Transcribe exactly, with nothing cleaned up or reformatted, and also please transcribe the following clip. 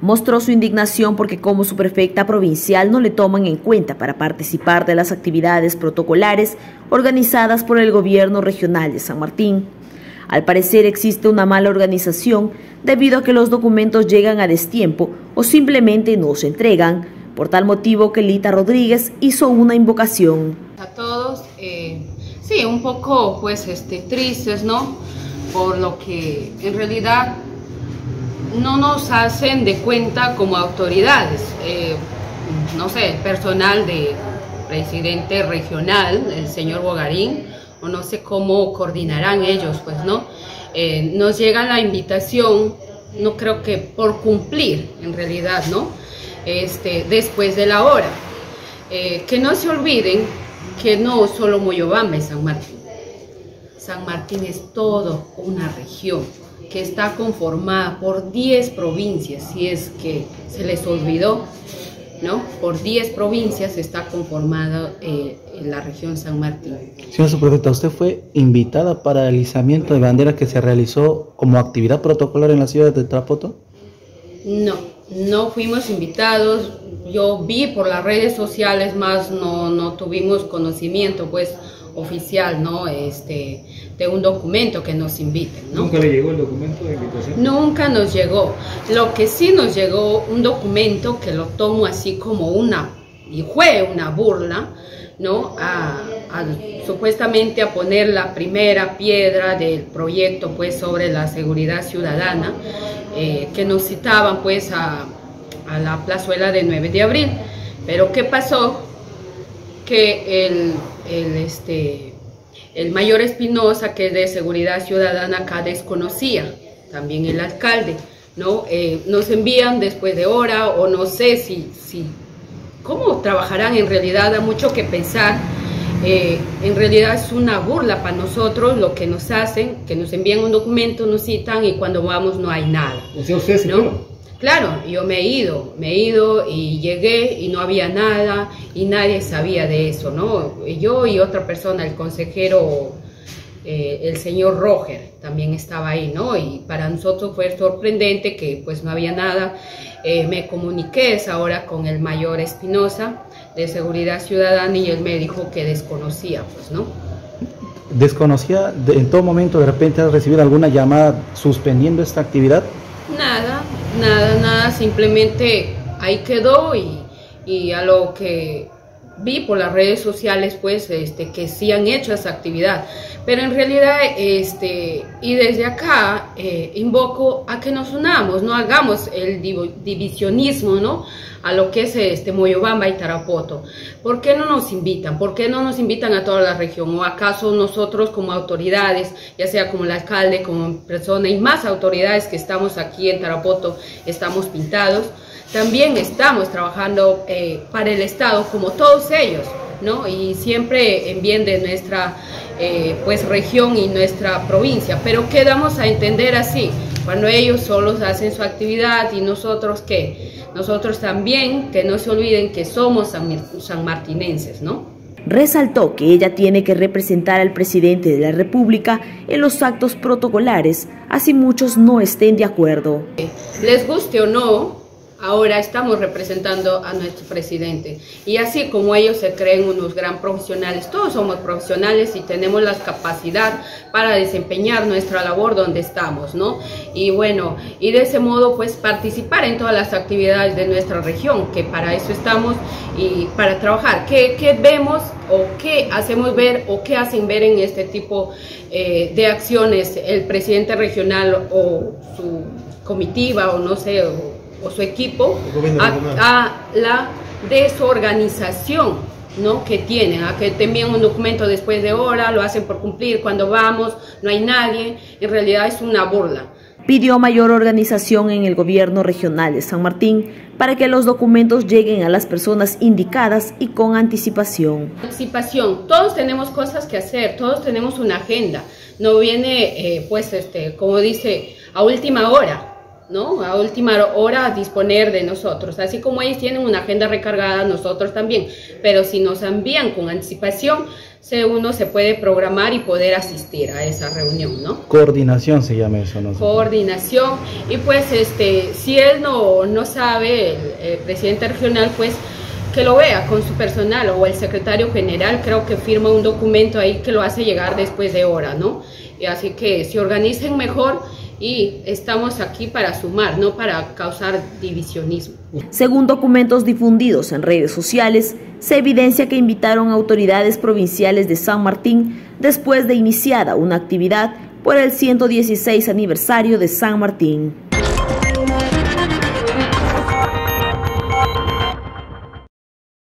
mostró su indignación porque como su prefecta provincial no le toman en cuenta para participar de las actividades protocolares organizadas por el gobierno regional de San Martín. Al parecer existe una mala organización debido a que los documentos llegan a destiempo o simplemente no se entregan. Por tal motivo, Kelita Rodríguez hizo una invocación. A todos, eh, sí, un poco pues este, tristes, ¿no? Por lo que en realidad no nos hacen de cuenta como autoridades, eh, no sé, el personal de presidente regional, el señor Bogarín, o no sé cómo coordinarán ellos, pues, ¿no? Eh, nos llega la invitación, no creo que por cumplir, en realidad, ¿no? Este, después de la hora. Eh, que no se olviden que no solo Moyobamba es San Martín. San Martín es toda una región que está conformada por diez provincias, si es que se les olvidó, ¿no? Por diez provincias está conformada eh, en la región San Martín. Señora subprefecta, ¿usted fue invitada para el izamiento de bandera que se realizó como actividad protocolar en la ciudad de Tarapoto? No, no fuimos invitados. Yo vi por las redes sociales, más no, no tuvimos conocimiento, pues, oficial, ¿no? Este, de un documento que nos inviten, ¿no? ¿Nunca le llegó el documento de invitación? Nunca nos llegó. Lo que sí nos llegó, un documento que lo tomo así como una, y fue una burla, ¿no? A, a, supuestamente a poner la primera piedra del proyecto, pues, sobre la seguridad ciudadana, eh, que nos citaban, pues, a, a la plazuela de nueve de abril. Pero ¿qué pasó? Que el, el, este, el mayor Espinosa, que es de seguridad ciudadana acá, desconocía, también el alcalde, ¿no? Eh, nos envían después de hora, o no sé si, si cómo trabajarán en realidad, da mucho que pensar. Eh, en realidad es una burla para nosotros lo que nos hacen, que nos envían un documento, nos citan y cuando vamos no hay nada. O sea, ¿ustedes se ¿no? fueron? Claro, yo me he ido, me he ido y llegué y no había nada y nadie sabía de eso, ¿no? Yo y otra persona, el consejero, eh, el señor Roger, también estaba ahí, ¿no? Y para nosotros fue sorprendente que pues no había nada. Eh, me comuniqué esa hora con el mayor Espinosa de Seguridad Ciudadana y él me dijo que desconocía, pues, ¿no? ¿Desconocía de, en todo momento, de repente has recibido alguna llamada suspendiendo esta actividad? Nada, nada, nada, simplemente ahí quedó y, y a lo que vi por las redes sociales, pues, este, que sí han hecho esa actividad. Pero en realidad, este, y desde acá, eh, invoco a que nos unamos, no hagamos el divisionismo, ¿no? A lo que es este Moyobamba y Tarapoto. ¿Por qué no nos invitan? ¿Por qué no nos invitan a toda la región? ¿O acaso nosotros como autoridades, ya sea como el alcalde, como persona y más autoridades que estamos aquí en Tarapoto, estamos pintados? También estamos trabajando eh, para el Estado como todos ellos, ¿no? Y siempre en bien de nuestra eh, pues región y nuestra provincia. Pero ¿qué damos a entender así? Cuando ellos solos hacen su actividad y nosotros ¿qué? Nosotros también, que no se olviden que somos sanmartinenses, ¿no? Resaltó que ella tiene que representar al presidente de la República en los actos protocolares, así muchos no estén de acuerdo. Les guste o no, ahora estamos representando a nuestro presidente y así como ellos se creen unos gran profesionales, todos somos profesionales y tenemos la capacidad para desempeñar nuestra labor donde estamos, ¿no? Y bueno, y de ese modo pues participar en todas las actividades de nuestra región, que para eso estamos y para trabajar. ¿Qué, qué vemos o qué hacemos ver o qué hacen ver en este tipo eh, de acciones el presidente regional o su comitiva o no sé, o, o su equipo, a, a la desorganización, ¿no? que tienen, a que te envían un documento después de hora, lo hacen por cumplir, cuando vamos no hay nadie, en realidad es una burla. Pidió mayor organización en el gobierno regional de San Martín para que los documentos lleguen a las personas indicadas y con anticipación. Anticipación, todos tenemos cosas que hacer, todos tenemos una agenda, no viene eh, pues este, como dice, a última hora. ¿no? A última hora disponer de nosotros, así como ellos tienen una agenda recargada, nosotros también, pero si nos envían con anticipación, se, uno se puede programar y poder asistir a esa reunión, ¿no? Coordinación se llama eso, ¿no? Coordinación, y pues este, si él no, no sabe, el, el presidente regional, pues que lo vea con su personal, o el secretario general, creo que firma un documento ahí que lo hace llegar después de hora, ¿no? Y así que se organicen mejor, y estamos aquí para sumar, no para causar divisionismo. Según documentos difundidos en redes sociales, se evidencia que invitaron a autoridades provinciales de San Martín después de iniciada una actividad por el ciento dieciséis aniversario de San Martín.